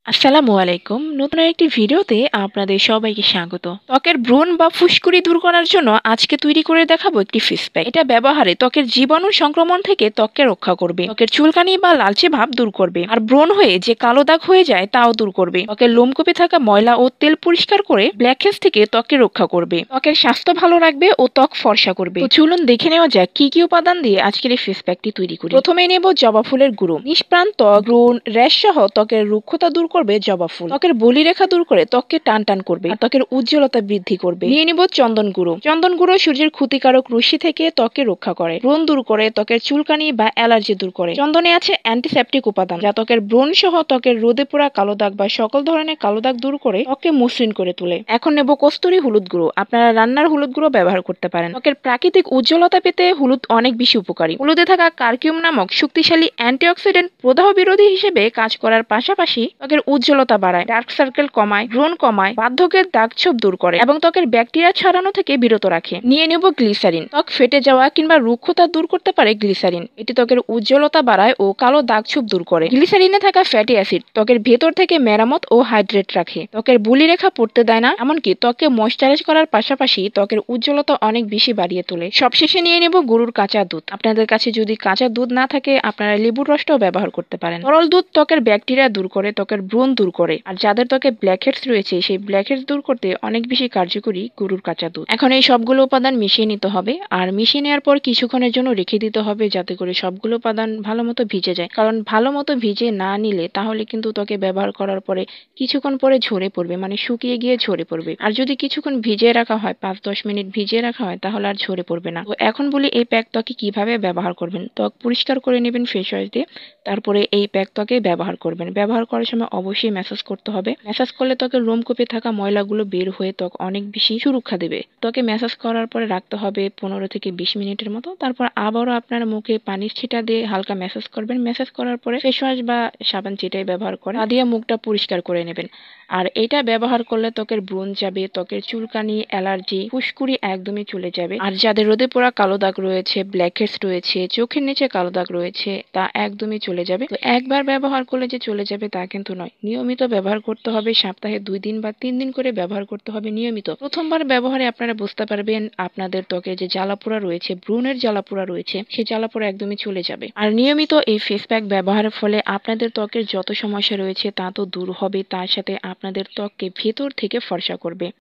আসসালামু আলাইকুম। নতুন আরেকটি ভিডিওতে আপনাদের সবাইকে স্বাগত। ত্বকের ব্রণ বা ফুসকুড়ি দূর করার জন্য আজকে তৈরি করে দেখাবো একটি ফেস প্যাক। এটা ব্যবহারে ত্বকের জীবাণু সংক্রমণ থেকে ত্বককে রক্ষা করবে, ত্বকের চুলকানি বা লালচে ভাব দূর করবে, আর ব্রণ হয়ে যে কালো দাগ হয়ে যায় তাও দূর করবে। ত্বকের লোমকূপে থাকা ময়লা ও তেল পরিষ্কার করে ব্ল্যাকহেডস থেকে ত্বককে রক্ষা করবে, ত্বকের স্বাস্থ্য ভালো রাখবে ও ত্বক ফর্সা করবে। তো চলুন দেখে নেওয়া যাক কি কি উপাদান দিয়ে আজকের এই ফেস প্যাকটি তৈরি করি। প্রথমে নেব জবা ফুলের গুঁড়ো। নিষ্প্রাণ ত্বক, ব্রণ, র্যাশ সহ ত্বকের রুক্ষতা দূর করবে জবা ফুল। ত্বকের বলিরেখা দূর করে ত্বককে টান টান করবে, আর ত্বকের উজ্জ্বলতা বৃদ্ধি করবে। নিয়ে নিব চন্দন গুঁড়ো। চন্দন গুঁড়ো সূর্যের ক্ষতিকারক রশ্মি থেকে ত্বককে রক্ষা করে, ব্রণ দূর করে, ত্বকের চুলকানি বা অ্যালার্জি দূর করে। চন্দনে আছে অ্যান্টিসেপটিক উপাদান যা ত্বকের ব্রণ সহ ত্বকের রোদে পোড়া কালো দাগ বা সকল ধরনের কালো দাগ দূর করে ত্বককে মসৃণ করে তোলে। এখন নেব কস্তুরী হলুদ গুঁড়ো। আপনারা রান্নার হলুদ গুঁড়ো ব্যবহার করতে পারেন। ত্বকের প্রাকৃতিক উজ্জ্বলতা পেতে হলুদ অনেক বেশি উপকারী। হলুদে থাকা কার্কিউম নামক শক্তিশালী অ্যান্টিঅক্সিডেন্ট প্রদাহ বিরোধী হিসেবে কাজ করার পাশাপাশি ত্বকের উজ্জ্বলতা বাড়ায়, ডার্ক সার্কেল কমায়, ব্রণ কমায়, বার্ধক্যের দাগ ছোপ দূর করে এবং ত্বকের ব্যাকটেরিয়া ছড়ানো থেকে বিরত রাখে। নিয়ে নেব গ্লিসারিন। ত্বক ফেটে যাওয়া কিংবা রুক্ষতা দূর করতে পারে গ্লিসারিন। এটি ত্বকের উজ্জ্বলতা বাড়ায় ও কালো দাগ ছোপ দূর করে। গ্লিসারিনে থাকা ফ্যাটি অ্যাসিড ত্বকের ভেতর থেকে মেরামত ও হাইড্রেট রাখে, ত্বকের বলিরেখা পড়তে দেয় না, এমনকি ত্বককে ময়শ্চারাইজ করার পাশাপাশি ত্বকের উজ্জ্বলতা অনেক বেশি বাড়িয়ে তোলে। সবশেষে নিয়ে নেব গরুর কাঁচা দুধ। আপনাদের কাছে যদি কাঁচা দুধ না থাকে আপনারা লেবুর রসটাও ব্যবহার করতে পারেন। তরল দুধ ত্বকের ব্যাকটেরিয়া দূর করে, ত্বকের ব্রণ দূর করে, আর যাদের ত্বকে ব্ল্যাকহেডস রয়েছে সেই ব্ল্যাকহেডস দূর করতে অনেক বেশি কার্যকরী গরুর কাঁচা দুধ। এখন এই সবগুলো উপাদান মিশিয়ে নিতে হবে, আর মিশিয়ে নেওয়ার পর কিছুক্ষণের জন্য রেখে দিতে হবে যাতে করে সবগুলো উপাদান ভালো মতো ভিজে যায়। কারণ ভালো মতো ভিজে না নিলে তাহলে কিন্তু ত্বকে ব্যবহার করার পরে কিছুক্ষণ পরে ঝরে পড়বে, মানে শুকিয়ে গিয়ে ঝরে পড়বে। আর যদি কিছুক্ষণ ভিজিয়ে রাখা হয়, 5-10 মিনিট ভিজিয়ে রাখা হয়, তাহলে আর ঝরে পড়বে না। তো এখন বলি এই প্যাক ত্বকে কিভাবে ব্যবহার করবেন। ত্বক পরিষ্কার করে নেবেন ফেস ওয়াশ দিয়ে, তারপরে এই প্যাক ত্বকে ব্যবহার করবেন। ব্যবহার করার সময় অবশ্যই ম্যাসাজ করতে হবে। ম্যাসাজ করলে ত্বকের লোমকূপে থাকা ময়লাগুলো বের হয়ে ত্বক অনেক বেশি সুরক্ষা দেবে। ত্বকে ম্যাসাজ করার পরে রাখতে হবে 15 থেকে 20 মিনিটের মতো। তারপর আবারও আপনার মুখে পানির ছিটা দিয়ে হালকা ম্যাসাজ করবেন। ম্যাসাজ করার পরে ফেস ওয়াশ বা সাবান যেটাই ব্যবহার করেন তা দিয়ে মুখটা পরিষ্কার করে নেবেন। আর এটা ব্যবহার করলে ত্বকের ব্রণ যাবে, ত্বকের চুলকানি, অ্যালার্জি, ফুসকুড়ি একদমই চলে যাবে। আর যাদের রোদে পোড়া কালো দাগ রয়েছে, ব্ল্যাকহেডস রয়েছে, চোখের নিচে কালো দাগ রয়েছে, তা একদমই চলে যাবে। তো একবার ব্যবহার করলে যে চলে যাবে তা কিন্তু নয়, নিয়মিত ব্যবহার করতে হবে। সপ্তাহে 2 দিন বা 3 দিন করে ব্যবহার করতে হবে নিয়মিত। প্রথমবার ব্যবহারে আপনারা বুঝতে পারবেন আপনাদের ত্বকে যে জ্বালাপোড়া রয়েছে, ব্রণের জ্বালাপোড়া রয়েছে, সেই জ্বালাপোড়া একদমই চলে যাবে। আর নিয়মিত এই ফেস প্যাক ব্যবহারের ফলে আপনাদের ত্বকের যত সমস্যা রয়েছে তা তো দূর হবে, তার সাথে আপনাদের ত্বককে ভেতর থেকে ফর্সা করবে।